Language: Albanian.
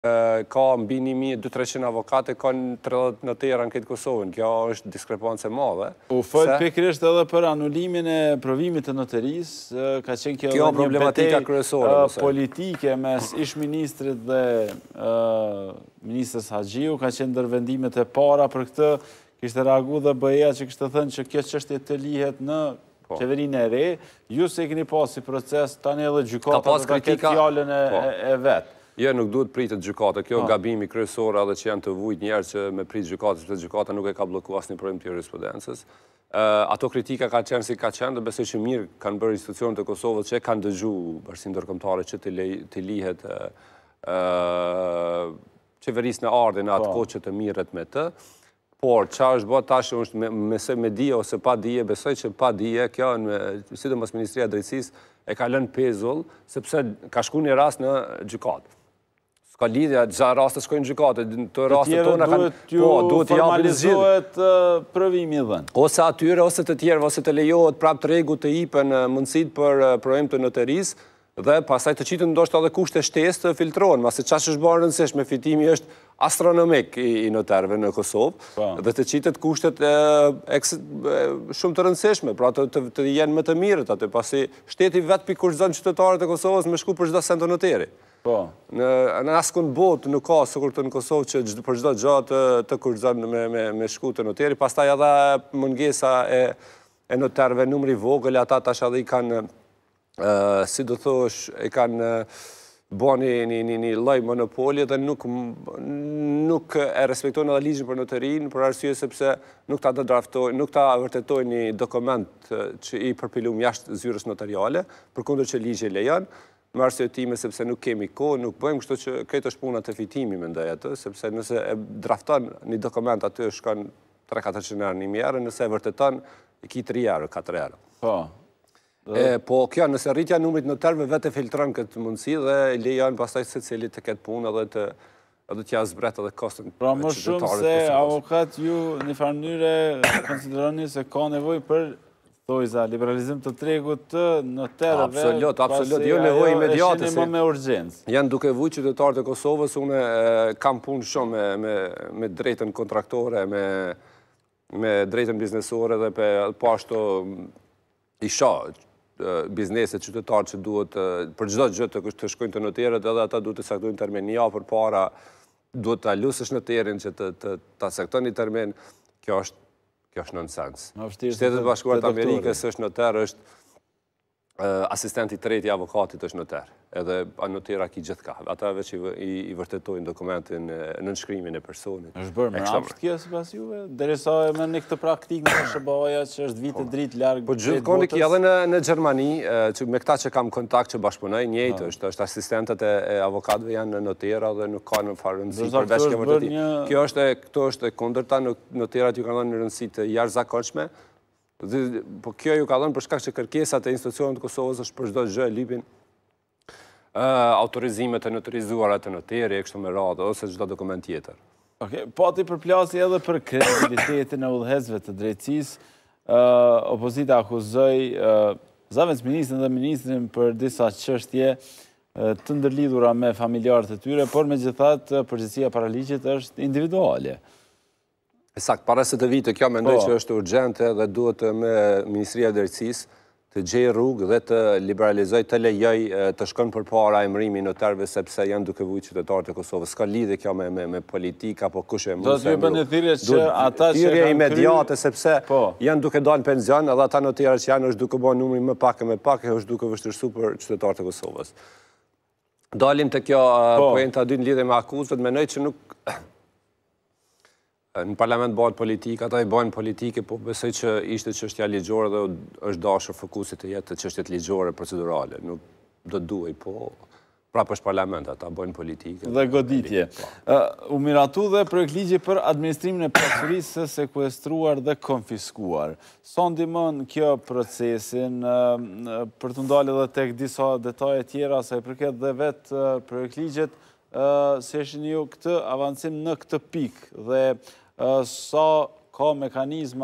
ka mbi 1.200-300 avokate, ka 30 notera në këtë Kosovën. Kjo është diskrepancë e madhe. U folë pikërisht edhe për anulimin e provimit të noterisë, ka qenë kjo një betejë politike mes ish-ministrit dhe ministrës Haxhiu, ka qenë ndërvendimet e para për këtë, kishte reagu dhe BE-ja që kishte thënë që kjo çështje të lihet në qeverinë e re, ju se keni pasi proces, tani edhe gjykata do ta ketë fjalën e vet. Jo, nuk duhet pritet gjykata. Kjo gabimi kryesor edhe që janë të vujt njerëz që me prit gjykatën, sepse gjykata nuk e ka bllokuar asnjë provim të jurisprudencës. Ato kritika ka qenë si ka qenë dhe besoj që mirë kanë bërë institucionet e Kosovës që kanë dëgjuar bashkinë ndërkombëtare që të lihet qeverisë në ardhin në atë kohë që të mirret me të. Por, qa është bërë tash është me dije ose pa dije, besoj që pa dije, kjo sidomos Ministria e Drejtësisë e ka lënë pezull, sepse ka shku një rast në gjykatë. Ska lidhja, gja rastë shkojnë gjykatë, të rastë tona kanë... duhet ju formalizohet provimi dhënë. Ose atyre, ose të tjerë, ose të lejohet prap të regu të ipen mundësit për provim të noterisë, dhe pasaj të qitën ndoshta edhe kushte shtesë të filtrohen, mase qash është bërë rëndësishme, fitimi është astronomik i noterëve në Kosovë, dhe të qitët kushtet shumë të rëndësishme, pra të jenë më të mirët atë, pasi shteti vetë për kushtzon qytetarët e Kosovës me shku për çdo sent të noteri. Në askund botë nuk ka sikur të në Kosovë që për çdo gjatë të kushtzon me shku të noteri, pastaj edhe mungesa e noterëve numri vogël, ata tash edhe i kanë si do thosh, e kanë bani një lloj monopoli dhe nuk e respektojnë edhe ligjin për noterinë, për arsye sepse nuk ta draftojnë, nuk ta vërtetojnë një dokument që i përpilum jashtë zyrës notariale, përkundër që ligji e lejon, me arsye time sepse nuk kemi kohë, nuk bëjmë kështu që këtë është puna të fitimi mendoj atë, sepse nëse e drafton një dokument aty shkon 300-400 euro 1.000 euro, nëse e vërteton i ki 3 euro, 4 euro. Po kjo, nëse rritja numrit noterëve vetë filtron këtë mundësi dhe lejon pastaj secili të ketë punë edhe t'ja zbret edhe kostën. Pra më shumë se avokat ju në farë mënyre konsideroni se ka nevojë për thojza liberalizim të tregut të noterëve. Absolut, jo nevojë imediate. Më me urgjencë. Janë duke vujt qytetarët e Kosovës, unë kam punë shumë me drejtën kontraktore, me drejtën biznesore dhe po ashtu isha bizneset qytetarë që duhet për çdo gjë të shkojnë të noterët, edhe ata duhet të saktojnë termin një javë përpara, duhet ta lusësh noterin që ta saktoni termin. Kjo është nonsens. Shtetet e Bashkuara të Amerikës është noter, është asistenti i tretë i avokatit është noter. Edhe notera ki gjithka. Ata veç i vërtetojnë dokumentin në nënshkrimin e personit. është bërë më rafsht kjo sipas juve? Derisa e me një këtë praktikë në SBA-ja që është vite dritë largë po gjithkohë ki edhe në Gjermani, me këta që kam kontakt që bashkëpunoj, njëjtë është asistentët e avokatëve janë në notera dhe nuk ka në farë rëndësi përveç kjo vërteti. Këto është e kundërta, noterat ju kanë dhënë në rëndësi të jashtëzakonshme. Po kjo ju ka dhënë për shkak që kërkesat e institucionit të Kosovës është për çdo gjë lipin autorizimet e noterizuara të noteri, e kështu me radhë, ose çdo dokument tjetër. Pati përplasi edhe për kredibilitetin e udhëheqësve të drejtësisë, opozita akuzoi zëvendësministrin dhe ministrin për disa çështje të ndërlidhura me familjarët e tyre, por megjithatë përgjegjësia paraligjit është individuale. Sakt, para se të vite, kjo mendoj që është urgjente dhe duhet me Ministria e Drejtësisë të gjejë rrugë dhe të liberalizoj, të lejoj të shkon përpara emërimi noterëve sepse janë duke vujt qytetarët e Kosovës. Ska lidhje kjo me politika, apo kush e mund do të bënë thirrje që ata që thirrje imediate sepse janë duke dalë në penzion, edhe ata noterë që janë është duke bërë numri më pak e më pak, është duke vështirësuar për qytetarët e Kosovës. Dalim te kjo poenta dy në lidhje me akuzat, mendoj që nuk në parlament bëhet politikë, ata i bëjnë politike, po besoj që ishte çështja ligjore dhe është dashur fokusi të jetë çështjet ligjore procedurale. Nuk do duhej, po prapë është parlament, ata bëjnë politike. Dhe goditje. U miratu dhe projekt ligji për administrimin e pasurisë së sekuestruar dhe konfiskuar. Sa ndihmon kjo procesin për të ndalë edhe tek disa detaje tjera sa i përket dhe vetë projekt ligjet, se ishin ju këtë avancim në këtë pikë dhe sa ka mekanizma